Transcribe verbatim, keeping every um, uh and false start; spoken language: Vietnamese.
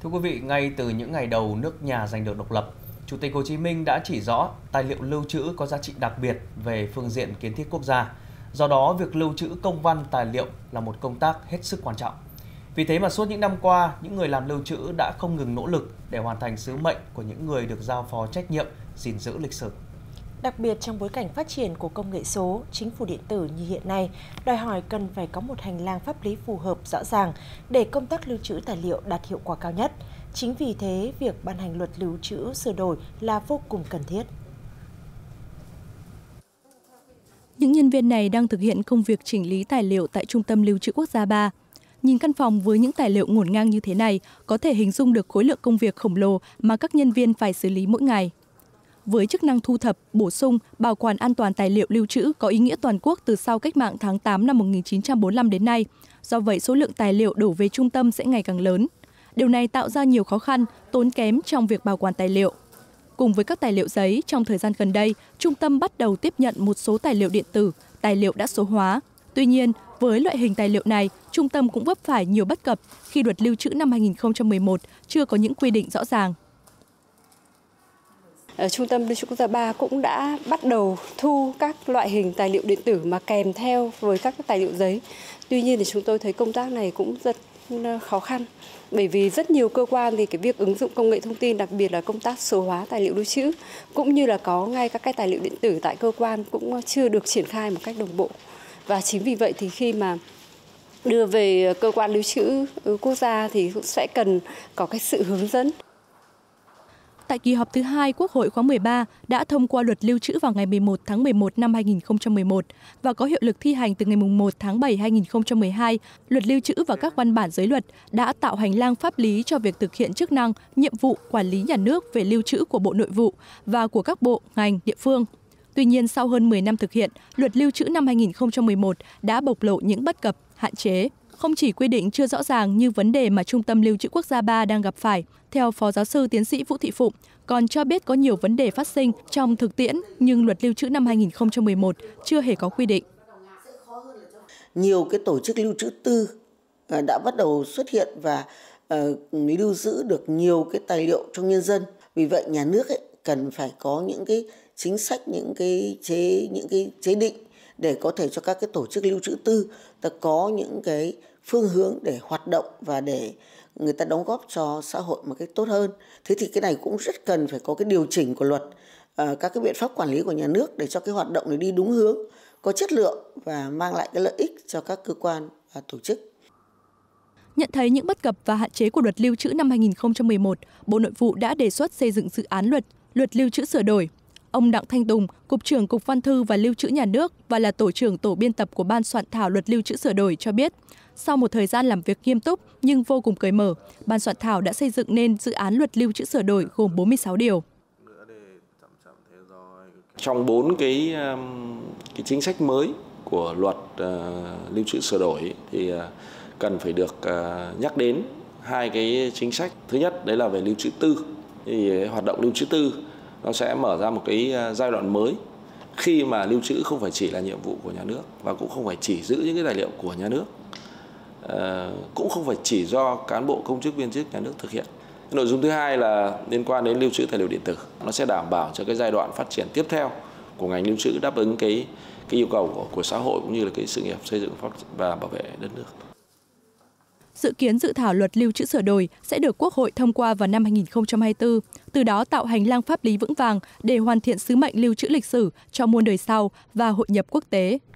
Thưa quý vị, ngay từ những ngày đầu nước nhà giành được độc lập, Chủ tịch Hồ Chí Minh đã chỉ rõ tài liệu lưu trữ có giá trị đặc biệt về phương diện kiến thiết quốc gia. Do đó, việc lưu trữ công văn tài liệu là một công tác hết sức quan trọng. Vì thế mà suốt những năm qua, những người làm lưu trữ đã không ngừng nỗ lực để hoàn thành sứ mệnh của những người được giao phó trách nhiệm gìn giữ lịch sử. Đặc biệt trong bối cảnh phát triển của công nghệ số, chính phủ điện tử như hiện nay, đòi hỏi cần phải có một hành lang pháp lý phù hợp rõ ràng để công tác lưu trữ tài liệu đạt hiệu quả cao nhất. Chính vì thế, việc ban hành luật lưu trữ sửa đổi là vô cùng cần thiết. Những nhân viên này đang thực hiện công việc chỉnh lý tài liệu tại Trung tâm Lưu trữ Quốc gia ba. Nhìn căn phòng với những tài liệu ngổn ngang như thế này, có thể hình dung được khối lượng công việc khổng lồ mà các nhân viên phải xử lý mỗi ngày. Với chức năng thu thập, bổ sung, bảo quản an toàn tài liệu lưu trữ có ý nghĩa toàn quốc từ sau cách mạng tháng tám năm một nghìn chín trăm bốn mươi lăm đến nay. Do vậy, số lượng tài liệu đổ về trung tâm sẽ ngày càng lớn. Điều này tạo ra nhiều khó khăn, tốn kém trong việc bảo quản tài liệu. Cùng với các tài liệu giấy, trong thời gian gần đây, trung tâm bắt đầu tiếp nhận một số tài liệu điện tử, tài liệu đã số hóa. Tuy nhiên, với loại hình tài liệu này, trung tâm cũng vấp phải nhiều bất cập khi luật lưu trữ năm hai nghìn không trăm mười một chưa có những quy định rõ ràng. Trung tâm Lưu trữ Quốc gia ba cũng đã bắt đầu thu các loại hình tài liệu điện tử mà kèm theo với các tài liệu giấy. Tuy nhiên thì chúng tôi thấy công tác này cũng rất khó khăn, bởi vì rất nhiều cơ quan thì cái việc ứng dụng công nghệ thông tin, đặc biệt là công tác số hóa tài liệu lưu trữ cũng như là có ngay các cái tài liệu điện tử tại cơ quan cũng chưa được triển khai một cách đồng bộ. Và chính vì vậy thì khi mà đưa về cơ quan lưu trữ quốc gia thì cũng sẽ cần có cái sự hướng dẫn. Tại kỳ họp thứ hai, Quốc hội khóa mười ba đã thông qua luật lưu trữ vào ngày mười một tháng mười một năm hai nghìn không trăm mười một và có hiệu lực thi hành từ ngày mùng một tháng bảy năm hai nghìn không trăm mười hai. Luật lưu trữ và các văn bản dưới luật đã tạo hành lang pháp lý cho việc thực hiện chức năng, nhiệm vụ quản lý nhà nước về lưu trữ của Bộ Nội vụ và của các bộ, ngành, địa phương. Tuy nhiên, sau hơn mười năm thực hiện, luật lưu trữ năm hai nghìn không trăm mười một đã bộc lộ những bất cập, hạn chế. Không chỉ quy định chưa rõ ràng như vấn đề mà Trung tâm Lưu trữ Quốc gia ba đang gặp phải, theo Phó Giáo sư Tiến sĩ Vũ Thị Phụng, còn cho biết có nhiều vấn đề phát sinh trong thực tiễn nhưng luật lưu trữ năm hai nghìn không trăm mười một chưa hề có quy định. Nhiều cái tổ chức lưu trữ tư đã bắt đầu xuất hiện và uh, lưu giữ được nhiều cái tài liệu trong nhân dân. Vì vậy nhà nước ấy, cần phải có những cái chính sách, những cái chế những cái chế định để có thể cho các cái tổ chức lưu trữ tư ta có những cái phương hướng để hoạt động và để người ta đóng góp cho xã hội một cách tốt hơn. Thế thì cái này cũng rất cần phải có cái điều chỉnh của luật, các cái biện pháp quản lý của nhà nước để cho cái hoạt động này đi đúng hướng, có chất lượng và mang lại cái lợi ích cho các cơ quan và tổ chức. Nhận thấy những bất cập và hạn chế của luật lưu trữ năm hai nghìn không trăm mười một, Bộ Nội vụ đã đề xuất xây dựng dự án luật, luật lưu trữ sửa đổi. Ông Đặng Thanh Tùng, Cục trưởng Cục Văn thư và Lưu trữ Nhà nước và là tổ trưởng tổ biên tập của Ban soạn thảo luật lưu trữ sửa đổi cho biết, sau một thời gian làm việc nghiêm túc nhưng vô cùng cởi mở, Ban soạn thảo đã xây dựng nên dự án luật lưu trữ sửa đổi gồm bốn mươi sáu điều. Trong bốn cái, cái chính sách mới của luật uh, lưu trữ sửa đổi thì uh, cần phải được uh, nhắc đến hai cái chính sách. Thứ nhất đấy là về lưu trữ tư. Thì hoạt động lưu trữ tư nó sẽ mở ra một cái giai đoạn mới khi mà lưu trữ không phải chỉ là nhiệm vụ của nhà nước và cũng không phải chỉ giữ những cái tài liệu của nhà nước, à, cũng không phải chỉ do cán bộ công chức viên chức nhà nước thực hiện. Cái nội dung thứ hai là liên quan đến lưu trữ tài liệu điện tử, nó sẽ đảm bảo cho cái giai đoạn phát triển tiếp theo của ngành lưu trữ đáp ứng cái cái yêu cầu của, của xã hội cũng như là cái sự nghiệp xây dựng và bảo vệ đất nước. Dự kiến dự thảo luật lưu trữ sửa đổi sẽ được Quốc hội thông qua vào năm hai nghìn không trăm hai mươi tư, từ đó tạo hành lang pháp lý vững vàng để hoàn thiện sứ mệnh lưu trữ lịch sử cho muôn đời sau và hội nhập quốc tế.